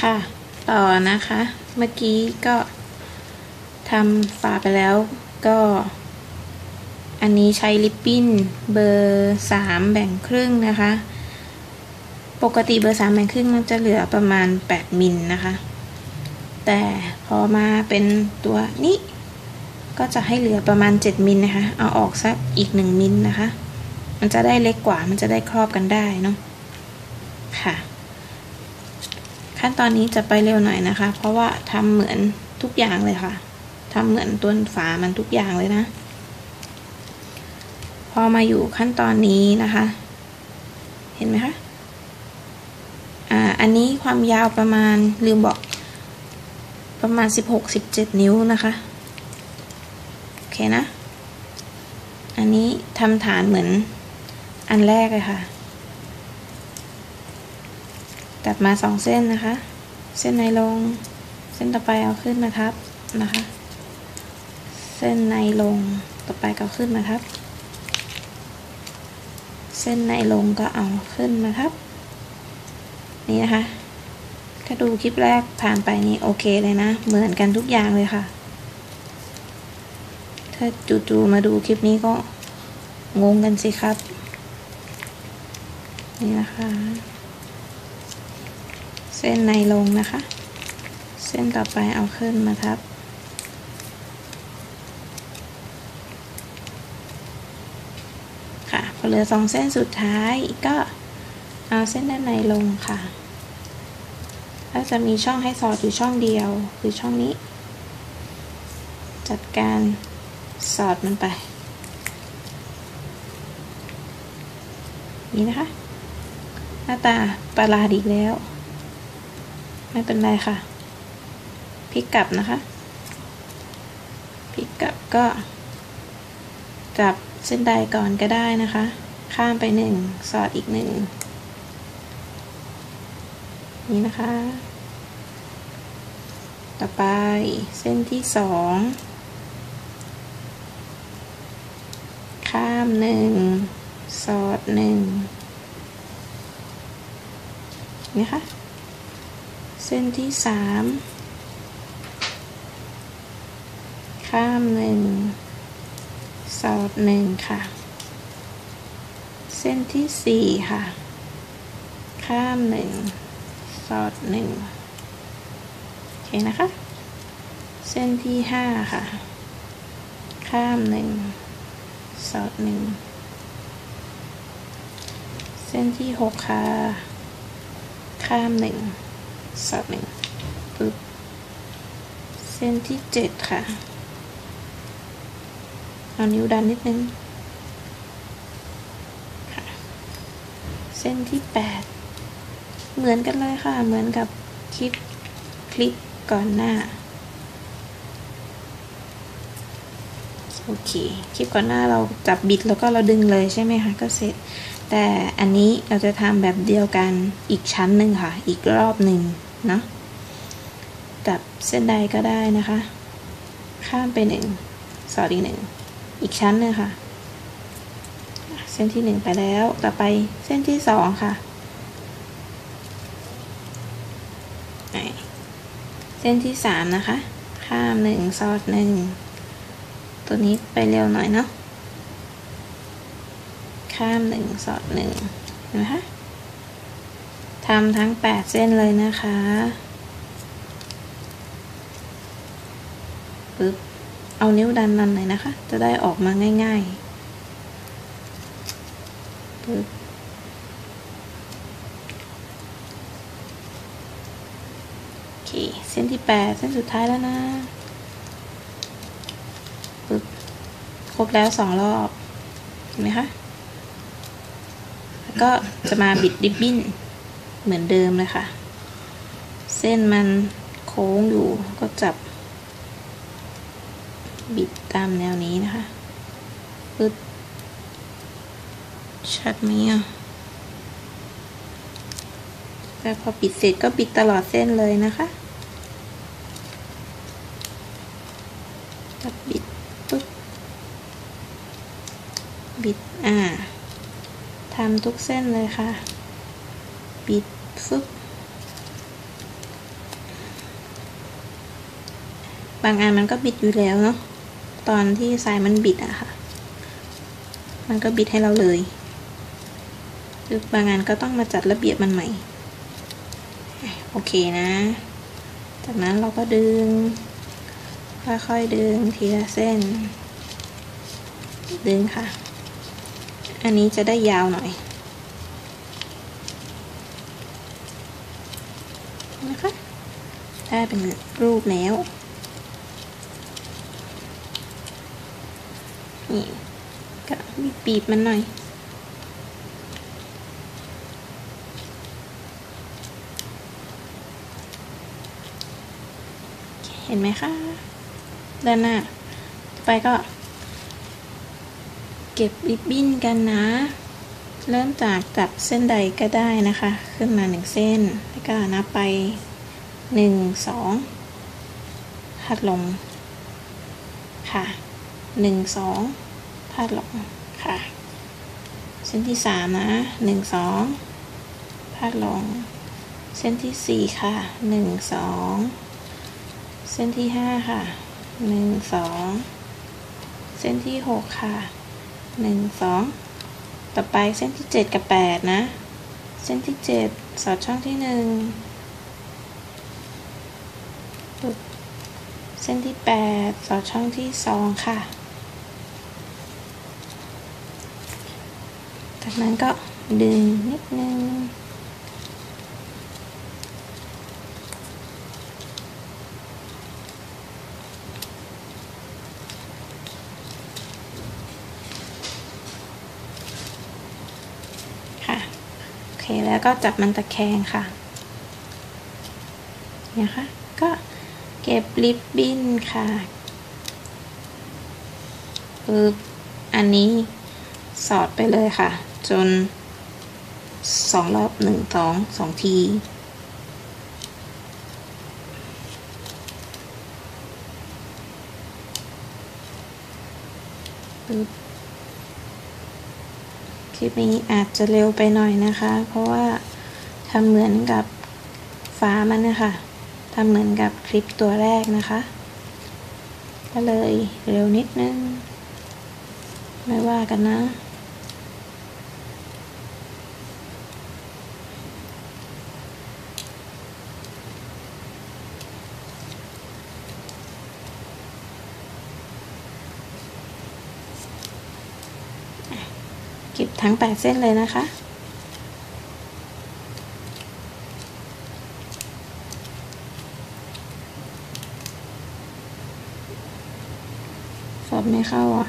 ค่ะต่อนะคะเมื่อกี้ก็ทำฝาไปแล้วก็อันนี้ใช้ลิปปิ้นเบอร์3แบ่งครึ่งนะคะปกติเบอร์3แบ่งครึ่งมันจะเหลือประมาณ8มิลนะคะแต่พอมาเป็นตัวนี้ก็จะให้เหลือประมาณ7มิลนะคะเอาออกสักอีก1มิลนะคะมันจะได้เล็กกว่ามันจะได้ครอบกันได้เนาะค่ะขั้นตอนนี้จะไปเร็วหน่อยนะคะเพราะว่าทำเหมือนทุกอย่างเลยค่ะทำเหมือนตัวฝามันทุกอย่างเลยนะพอมาอยู่ขั้นตอนนี้นะคะเห็นไหมคะอันนี้ความยาวประมาณลืมบอกประมาณ16-17นิ้วนะคะโอเคนะอันนี้ทำฐานเหมือนอันแรกเลยค่ะตัดมา2เส้นนะคะเส้นในลงเส้นต่อไปเอาขึ้นมาทับนะคะเส้นในลงต่อไปก็ขึ้นมาทับเส้นในลงก็เอาขึ้นมาทับนี่นะคะถ้าดูคลิปแรกผ่านไปนี่โอเคเลยนะเหมือนกันทุกอย่างเลยค่ะถ้าจู่ๆมาดูคลิปนี้ก็งงกันสิครับนี่นะคะเส้นในลงนะคะเส้นต่อไปเอาขึ้นมาทับค่ะพอเหลือ2เส้นสุดท้ายก็เอาเส้นด้านในลงค่ะแล้วจะมีช่องให้สอดอยู่ช่องเดียวคือช่องนี้จัดการสอดมันไปนี่นะคะหน้าตาประหลาดอีกแล้วไม่เป็นไรค่ะพลิกกลับนะคะพลิกกลับก็จับเส้นใดก่อนก็ได้นะคะข้ามไป1สอดอีก1นี่นะคะต่อไปเส้นที่2ข้าม1สอด1นี่ค่ะเส้นที่3ข้าม1สอด1ค่ะเส้นที่4ค่ะข้าม1สอด1โอเคนะคะเส้นที่5ค่ะข้าม1สอด1เส้นที่6ค่ะข้าม1สอด1ปึ๊บเส้นที่7ค่ะเอานิ้วดันนิดนึงค่ะเส้นที่8เหมือนกันเลยค่ะเหมือนกับคลิปก่อนหน้าโอเคคลิปก่อนหน้าเราจับบิดแล้วก็เราดึงเลยใช่ไหมคะก็เสร็จแต่อันนี้เราจะทำแบบเดียวกันอีกชั้นหนึ่งค่ะอีกรอบหนึ่งเนาะจับเส้นใดก็ได้นะคะข้ามไป1สอดอีก1อีกชั้นนึงค่ะเส้นที่1ไปแล้วต่อไปเส้นที่2ค่ะเส้นที่3นะคะข้าม1สอด1ตัวนี้ไปเร็วหน่อยเนาะข้าม1สอด1เห็นไหมคะทำทั้ง8เส้นเลยนะคะปึ๊บเอานิ้วดันหน่อยนะคะจะได้ออกมาง่ายๆปึ๊บโอเคเส้นที่8เส้นสุดท้ายแล้วนะปึ๊บครบแล้ว2รอบเห็นไหมคะแล้วก็จะมาบิดริบบิ้นเหมือนเดิมเลยค่ะเส้นมันโค้งอยู่ก็จับบิดตามแนวนี้นะคะปึ๊บชัดไหมอ่ะแต่พอปิดเสร็จก็ปิดตลอดเส้นเลยนะคะบิดปึ๊บบิดทำทุกเส้นเลยค่ะบิดฟึบบางอันมันก็บิดอยู่แล้วเนาะตอนที่สายมันบิดอะค่ะมันก็บิดให้เราเลยหรือบางอันก็ต้องมาจัดระเบียบมันใหม่โอเคนะจากนั้นเราก็ดึงค่อยๆดึงทีละเส้นดึงค่ะอันนี้จะได้ยาวหน่อยนะคะได้เป็นรูปแล้วนี่ก็บีบมันหน่อยเห็นไหมคะด้านหน้าต่อไปก็เก็บริบบิ้นกันนะเริ่มจากจับเส้นใดก็ได้นะคะขึ้นมา1เส้นแล้วก็นับไป1 2พาดลงค่ะ1 2พาดลงค่ะเส้นที่3นะ1 2พาดลงเส้นที่4ค่ะ1 2เส้นที่5ค่ะ1 2เส้นที่6ค่ะ1 2ต่อไปเส้นที่7กับ8นะเส้นที่7สอดช่องที่1เส้นที่8สอดช่องที่2ค่ะจากนั้นก็ดึงนิดนึงค่ะโอเคแล้วก็จับมันตะแคงค่ะนะคะก็เก็บริบบิ้นค่ะอันนี้สอดไปเลยค่ะจน2 รอบ1 2 ทีคลิปนี้อาจจะเร็วไปหน่อยนะคะเพราะว่าทำเหมือนกับฟ้ามันนะคะทำเหมือนกับคลิปตัวแรกนะคะก็เลยเร็วนิดนึงไม่ว่ากันนะเก็บทั้ง8เส้นเลยนะคะสอดไม่เข้าอ่ะ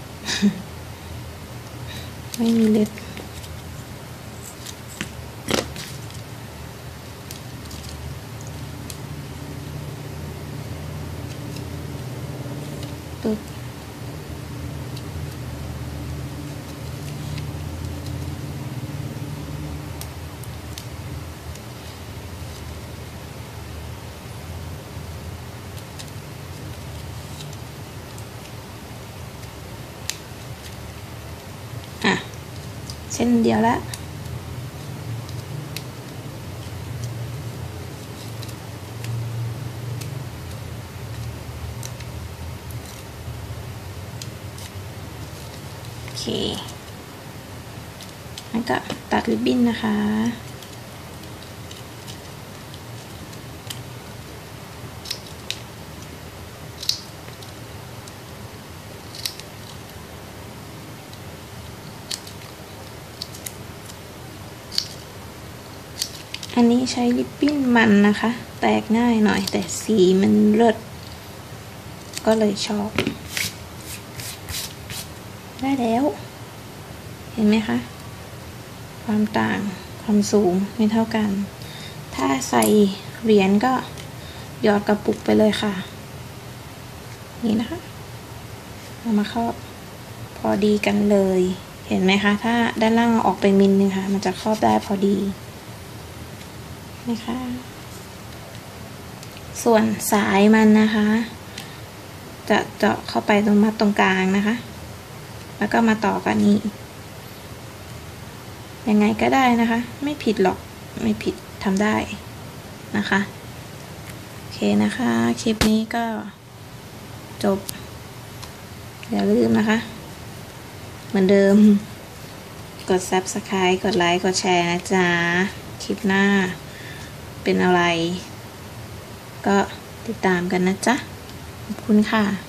ไม่มีเล็บปึ๊บเส้นเดียวละโอเคแล้วก็ตัดริบบิ้นนะคะอันนี้ใช้ริบบิ้นมันนะคะแตกง่ายหน่อยแต่สีมันเลิศก็เลยชอบได้แล้วเห็นไหมคะความต่างความสูงไม่เท่ากันถ้าใส่เหรียญก็หยอดกระปุกไปเลยค่ะนี่นะคะเอามาครอบพอดีกันเลยเห็นไหมคะถ้าด้านล่างออกไปมิลนึงค่ะมันจะครอบได้พอดีนะคะส่วนสายมันนะคะจะเจาะเข้าไปตรงมัดตรงกลางนะคะแล้วก็มาต่อกันนี้ยังไงก็ได้นะคะไม่ผิดหรอกไม่ผิดทำได้นะคะโอเคนะคะคลิปนี้ก็จบอย่าลืมนะคะเหมือนเดิมกด Subscribe กดไลค์กดแชร์นะจ๊ะคลิปหน้าเป็นอะไรก็ติดตามกันนะจ๊ะขอบคุณค่ะ